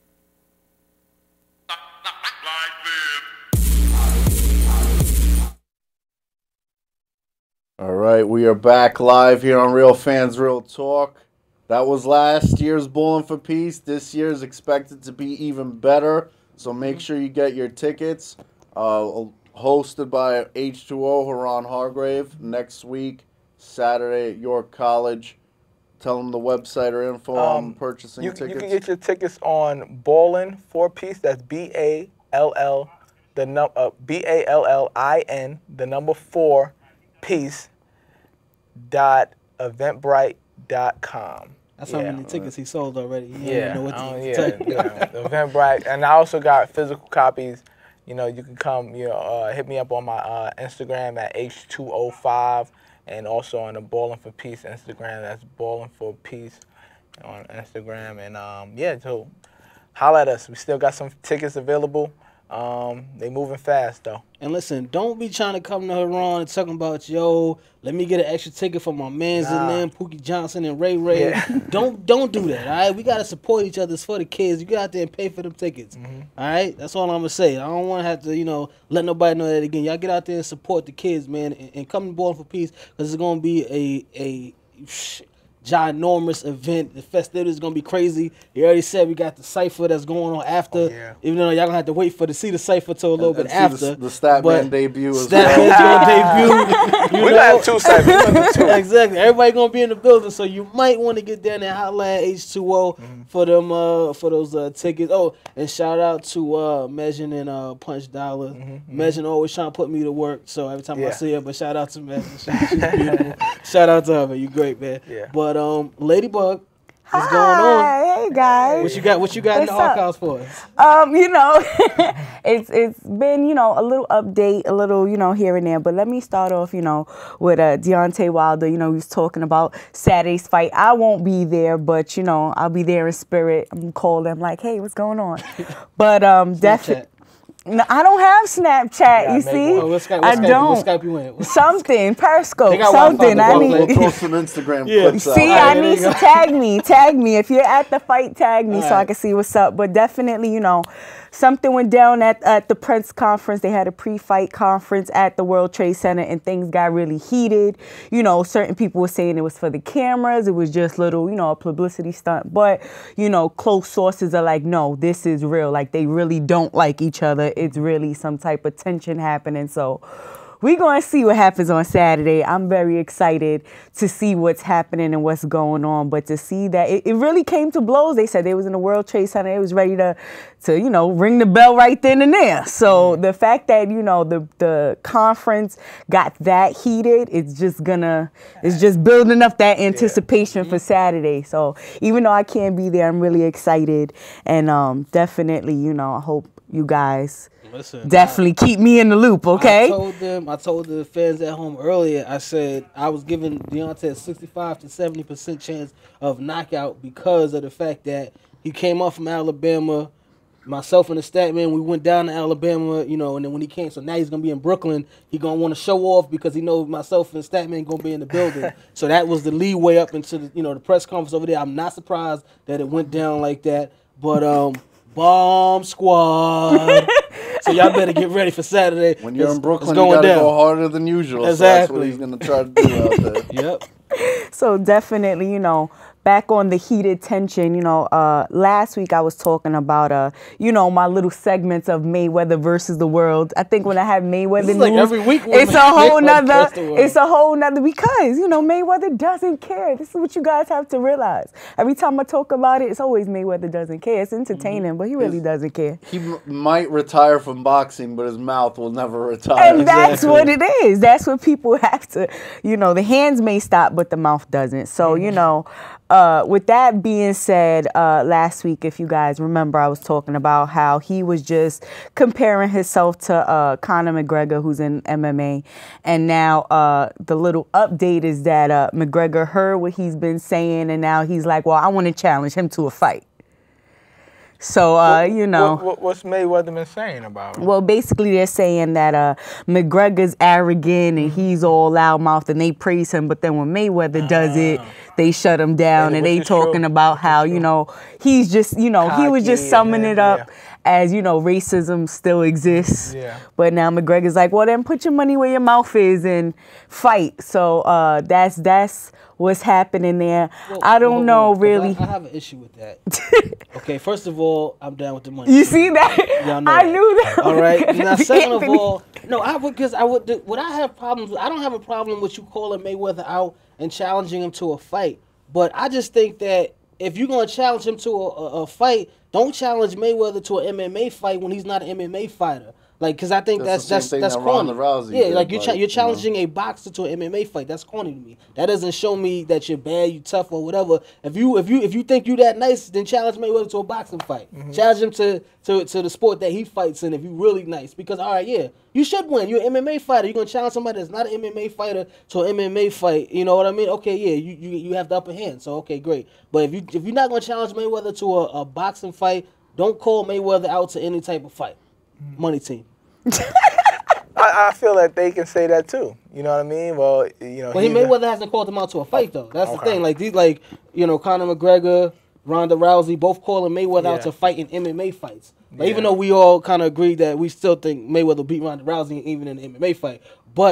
All right, we are back live here on Real Fans, Real Talk. That was last year's Bowling for Peace. This year is expected to be even better, so make sure you get your tickets. Hosted by H20, Haron, Hargrave. Next week, Saturday at York College. Tell them the website or info on purchasing tickets. You can get your tickets on Bowling for Peace. That's B-A-L-L, B-A-L-L-I-N, the number 4, peace.eventbrite.com. That's how many tickets he sold already. Eventbrite. And I also got physical copies. You know, you can come, hit me up on my Instagram at H205 and also on the Bowling for Peace Instagram. That's Bowling for Peace on Instagram. And, so holla at us. We still got some tickets available. They moving fast, though. And listen, don't be trying to come to Haron and talking about, yo, let me get an extra ticket for my mans and them, Pookie Johnson and Ray Ray. Yeah. Don't do that, all right? We got to support each other. It's for the kids. You get out there and pay for them tickets, all right? That's all I'm going to say. I don't want to have to, let nobody know that again. Y'all get out there and support the kids, man, and come to Bowling for Peace because it's going to be ginormous event. The festivities is gonna be crazy. He already said we got the cipher that's going on after. Even though y'all gonna have to wait to see the cipher till a little bit after. The Statman debut as Statman's gonna debut. We gonna have 2 ciphers. Exactly. Everybody gonna be in the building, so you might want to get down there, holla at H20 for them for those tickets. Oh, and shout out to Megan and Punch Dollar. Megan always trying to put me to work, so every time I see her, but shout out to Megan. She's beautiful. Shout out to her, man. You great, man. Yeah. But Ladybug, what's going Hi, hey guys. What you got in the archives for us? You know, it's been, you know, a little update, a little, you know, here and there. But let me start off, you know, with Deontay Wilder. You know, he was talking about Saturday's fight. I won't be there, but you know, I'll be there in spirit. I'm gonna call them like, hey, what's going on? But definitely. No, I don't have Snapchat, you see? I don't. What Skype you in? Something, Periscope, something. I need. We'll post some Instagram clips out. See, I need to tag me. If you're at the fight, tag me so I can see what's up. But definitely, you know, something went down at the press conference. They had a pre-fight conference at the World Trade Center, and things got really heated. You know, certain people were saying it was for the cameras. It was just little, you know, a publicity stunt. But, you know, close sources are like, no, this is real. Like, they really don't like each other. It's really some type of tension happening. So we're going to see what happens on Saturday. I'm very excited to see what's happening and what's going on. But to see that it really came to blows. They said they was in the World Trade Center. It was ready to you know, ring the bell right then and there. So the fact that, you know, the conference got that heated, it's just building up that anticipation for Saturday. So even though I can't be there, I'm really excited. And definitely, you know, I hope you guys definitely keep me in the loop, okay? I told the fans at home earlier, I said I was giving Deontay a 65 to 70% chance of knockout because of the fact that he came up from Alabama. Myself and the Statman, we went down to Alabama, you know, and then when he came, so now he's going to be in Brooklyn. He's going to want to show off because he knows myself and Statman going to be in the building. So that was the leeway up into the, you know, the press conference over there. I'm not surprised that it went down like that. But Bomb Squad. So y'all better get ready for Saturday. When you're in Brooklyn, you gotta go harder than usual. Exactly. So that's what he's gonna try to do out there. Yep. So definitely, you know, back on the heated tension, you know, last week I was talking about, you know, my little segments of Mayweather versus the world. I think when I have Mayweather news, like every week it's a whole nother, because, you know, Mayweather doesn't care. This is what you guys have to realize. Every time I talk about it, it's always Mayweather doesn't care. It's entertaining, but he really doesn't care. He might retire from boxing, but his mouth will never retire. And that's what it is. That's what people have to, you know, the hands may stop, but the mouth doesn't. So, you know, with that being said, last week, if you guys remember, I was talking about how he was just comparing himself to Conor McGregor, who's in MMA. And now the little update is that McGregor heard what he's been saying, and now he's like, well, I want to challenge him to a fight. So, you know. What's Mayweather been saying about him? Well, basically they're saying that McGregor's arrogant and he's all loudmouth and they praise him. But then when Mayweather does it, they shut him down and they talking about how, you know, he's just, you know, he was just summing it up as, you know, racism still exists. Yeah. But now McGregor's like, well, then put your money where your mouth is and fight. So that's what's happening there. Well, I don't know, really. I have an issue with that. Okay, first of all, I'm down with the money. You see that? I knew that. All right. Now, second of all, no, I have problems with, I don't have a problem with you calling Mayweather out and challenging him to a fight. But I just think that if you're going to challenge him to a fight, don't challenge Mayweather to an MMA fight when he's not an MMA fighter. Like, because I think that's corny. Yeah, like you're challenging a boxer to an MMA fight. That's corny to me. That doesn't show me that you're bad, you tough, or whatever. If you think you that nice, then challenge Mayweather to a boxing fight. Challenge him to the sport that he fights in if you really nice. Because all right, yeah, you should win. You're an MMA fighter. You're gonna challenge somebody that's not an MMA fighter to an MMA fight. You know what I mean? Okay, yeah, you have the upper hand. So okay, great. But if you're not gonna challenge Mayweather to a boxing fight, don't call Mayweather out to any type of fight. Money team. I feel that they can say that too. You know what I mean? Well, you know. Well, Mayweather hasn't called him out to a fight though. That's the thing. Like these, you know, Conor McGregor, Ronda Rousey, both calling Mayweather out to fight in MMA fights. But even though we all kind of agree that we still think Mayweather beat Ronda Rousey even in an MMA fight, but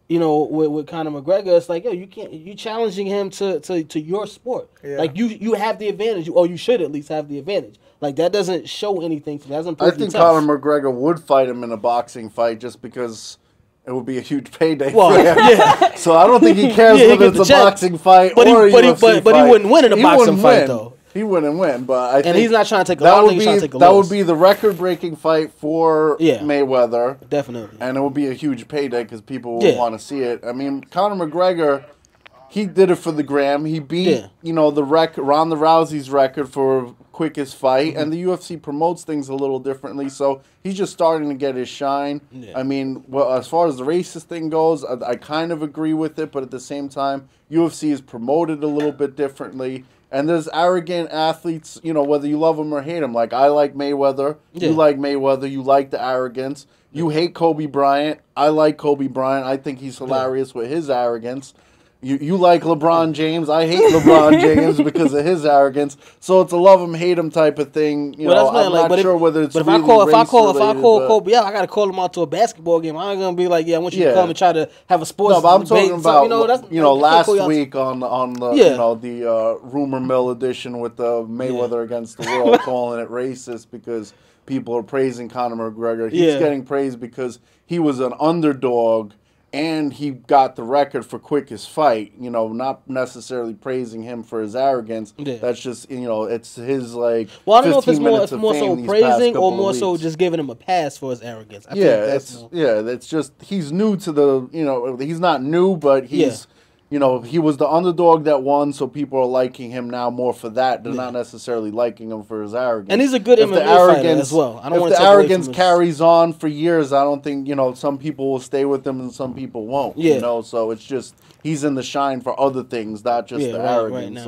you know, with Conor McGregor, it's like, yo, you challenging him to your sport. Yeah. Like you have the advantage, or you should at least have the advantage. Like that doesn't show anything to me. I think Conor McGregor would fight him in a boxing fight just because it would be a huge payday for him. Yeah. So I don't think he cares whether it's a boxing fight or a UFC fight. But he wouldn't win in a boxing fight, though. He wouldn't win, but I think he's not trying to take a loss. That would be the record-breaking fight for Mayweather. Definitely. And it would be a huge payday because people will want to see it. I mean, Conor McGregor, he did it for the gram. He beat, you know, the Ronda Rousey's record for quickest fight, and the UFC promotes things a little differently, so he's just starting to get his shine. I mean, well, as far as the racist thing goes, I kind of agree with it, but at the same time, UFC is promoted a little bit differently. And there's arrogant athletes, you know, whether you love them or hate them. Like, I like Mayweather. You like Mayweather. You like the arrogance. You hate Kobe Bryant. I like Kobe Bryant. I think he's hilarious with his arrogance. You like LeBron James. I hate LeBron James because of his arrogance. So it's a love him, hate him type of thing. You know, I'm not sure whether it's really if I call Kobe out, I got to call him out to a basketball game. I'm not gonna be like, I want you to come and try to have a sports. No, but I'm talking about last week on the you know the rumor mill edition with the Mayweather against the world, calling it racist because people are praising Conor McGregor. He's getting praised because he was an underdog. And he got the record for quickest fight, you know, not necessarily praising him for his arrogance. That's just, you know, it's his, like, well, I don't know if it's more so praising or more so just giving him a pass for his arrogance. I think it's just, he's new to the, you know, he's not new, but he's, you know, he was the underdog that won, so people are liking him now more for that. They're not necessarily liking him for his arrogance. And he's a good MMA fighter as well. I don't want if the arrogance carries on for years, I don't think, you know, some people will stay with him and some people won't. You know, so it's just, he's in the shine for other things, not just the arrogance.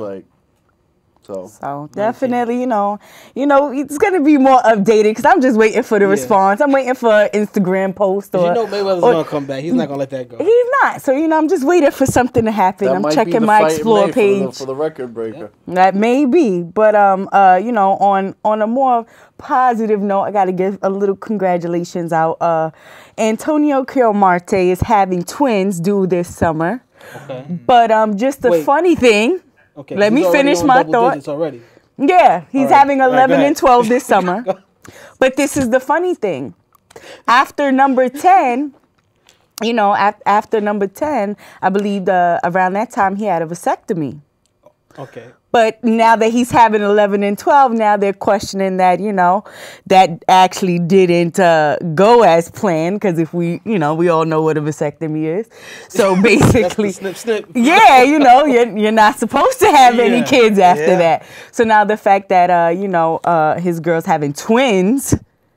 So definitely, you know, it's gonna be more updated because I'm just waiting for the response. I'm waiting for an Instagram post or. You know, Mayweather's gonna come back. He's not gonna let that go. He's not. So I'm just waiting for something to happen. I'm checking my Explore page for the record breaker. That may be, but you know, on a more positive note, I gotta give a little congratulations out. Antonio Cromartie is having twins due this summer. Okay. But just the funny thing. Okay, let me finish my thought. Already. Yeah, he's having 11 and 12 this summer. But this is the funny thing. After number 10, you know, after number 10, I believe around that time he had a vasectomy. Okay. But now that he's having 11 and 12, now they're questioning that, you know, that actually didn't go as planned. Because if we all know what a vasectomy is. So basically, snip, snip. Yeah, you know, you're not supposed to have any kids after that. So now the fact that, you know, his girl's having twins.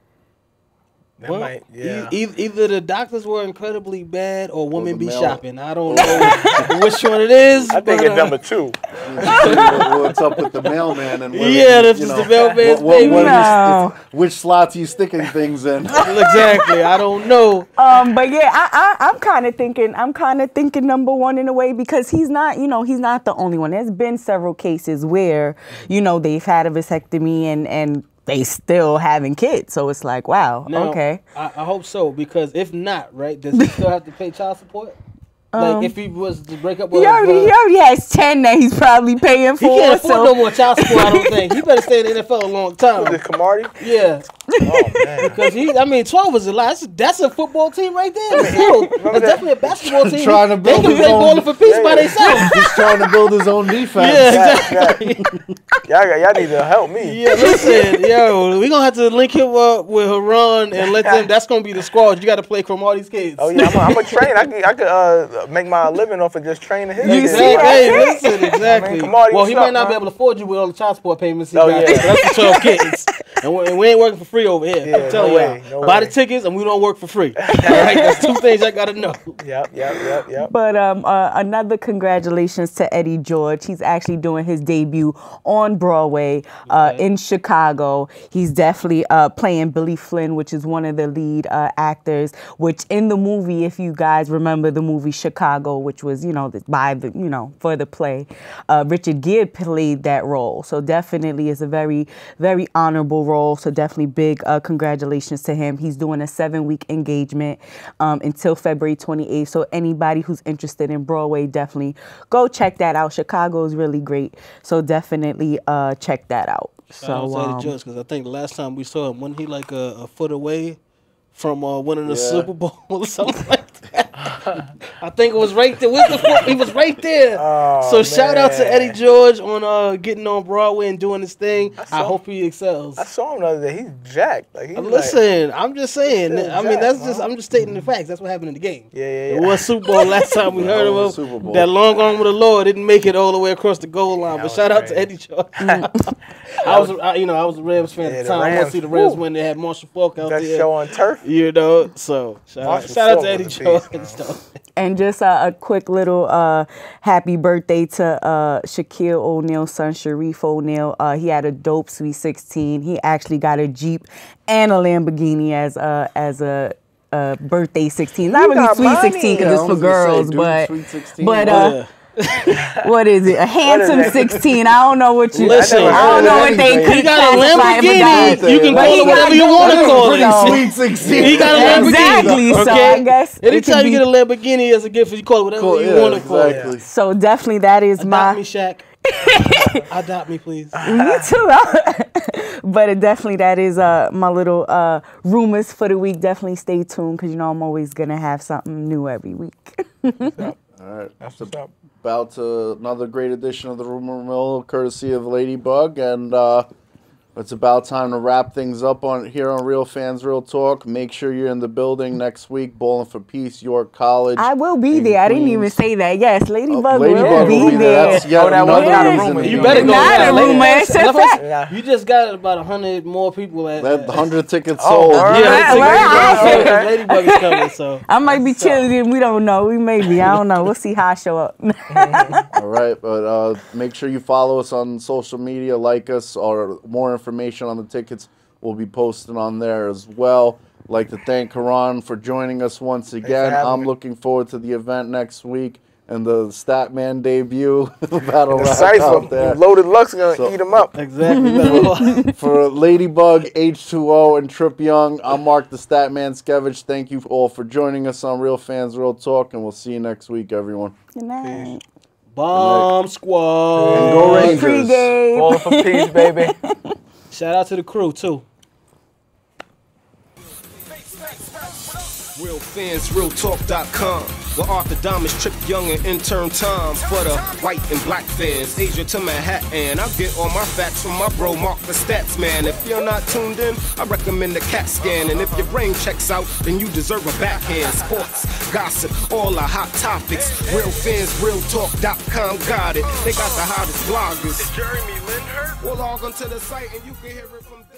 Well, either the doctors were incredibly bad or women be shopping. I don't know which one it is. I think it's number 2. What's up with the mailman and women, that's just the mailman's baby. Which slots you sticking things in? Exactly. I don't know. But yeah, I'm kind of thinking number 1 in a way because he's not the only one. There's been several cases where, you know, they've had a vasectomy and they still having kids. So it's like, wow, now, okay. I hope so, because if not, right, does he still have to pay child support? Like, if he was to break up with he already has 10 that he's probably paying for. He can't afford no more child support, I don't think. He better stay in the NFL a long time. Was it Cromartie? Yeah. Oh, man. Because 12 is a lot. That's a football team right there. That's definitely a basketball team. Trying to build they can play ball for peace by themselves. He's trying to build his own defense. Yeah, exactly. Y'all need to help me. Yeah, listen, we're going to have to link him up with Haron and let them. That's going to be the squad. You got to play Cromartie's kids. Oh, yeah, I'm a train. I could make my living off of just training his kids. Listen, exactly. Well, he might not be able to afford you with all the child support payments he got. That's the 12 kids. And we ain't working for free over here. I'm telling you. Buy the tickets and we don't work for free. All right, that's 2 things I got to know. Yep. But another congratulations to Eddie George. He's actually doing his debut on Broadway in Chicago. He's definitely playing Billy Flynn, which is one of the lead actors, which in the movie, if you guys remember the movie Chicago, which was, for the play, Richard Gere played that role. So definitely is a very, very honorable role overall. So definitely big congratulations to him. He's doing a 7-week engagement until February 28th. So anybody who's interested in Broadway, definitely go check that out. Chicago is really great. So definitely check that out. Shout out to Eddie George, because I think the last time we saw him, wasn't he like a foot away from winning the Super Bowl or something like that? I think it was right there. He was right there. Oh, so shout out to Eddie George on getting on Broadway and doing his thing. I hope he excels. I saw him the other day. He's jacked. Like, listen, I'm just saying. I mean, I'm just stating the facts. That's what happened in the game. Yeah. It was Super Bowl last time we heard of him. That long arm with the Lord didn't make it all the way across the goal line. But shout out to Eddie George. I was a Rams fan at the time. I want to see the Rams when they had Marshall Falk out there. That show on turf. You know, so shout out to Eddie George. And just a quick little happy birthday to Shaquille O'Neal's son, Sharif O'Neal. He had a dope Sweet 16. He actually got a Jeep and a Lamborghini as a birthday 16. Not really Sweet 16 because it's for girls, but what is it? A handsome 16. I don't know what you. Listen, I don't know what they could. He got a Lamborghini. You can call it whatever you want to call it. Sweet 16. He got a Lamborghini. Exactly. Okay? So I guess anytime you get a Lamborghini as a gift, you call it whatever you want to call it. So definitely that is Adopt me, Shaq. Adopt me, please. Me too. But definitely that is my little rumors for the week. Definitely stay tuned because I'm always gonna have something new every week. All right. That's about to another great edition of the Rumor Mill, courtesy of Ladybug, and it's about time to wrap things up here on Real Fans Real Talk. Make sure you're in the building next week, Bowling for Peace, York College. I will be there. I didn't even say that. Yes, Ladybug will be there. That's that was not a rumor. You better go. Not a rumor. It's a fact. You just got about 100 more people at 100 tickets sold. Yeah, Ladybug is coming. So I might be chilling. We don't know. We may be. I don't know. We'll see how I show up. All right, but make sure you follow us on social media, like us, or more information on the tickets will be posted on there as well. I'd like to thank Haron for joining us once again. I'm looking forward to the event next week and the Statman debut battle rap out there. Loaded Luck's gonna eat him up. Exactly. For Ladybug, H20, and Trip Young, I'm Mark the Statman Skevich. Thank you all for joining us on Real Fans Real Talk, and we'll see you next week, everyone. Good night. Bomb Squad. And go Rangers. Pre-game. Bowling for Peace, baby. Shout out to the crew, too. RealFansRealTalk.com, where Arthur Diamonds, Trip Young, and Intern Tom. For the white and black fans, Asia to Manhattan. I get all my facts from my bro Mark the Stats Man. If you're not tuned in, I recommend the CAT scan. And if your brain checks out, then you deserve a backhand. Sports, gossip, all the hot topics. RealFansRealTalk.com got it. They got the hottest bloggers. Well, log onto the site and you can hear it from there.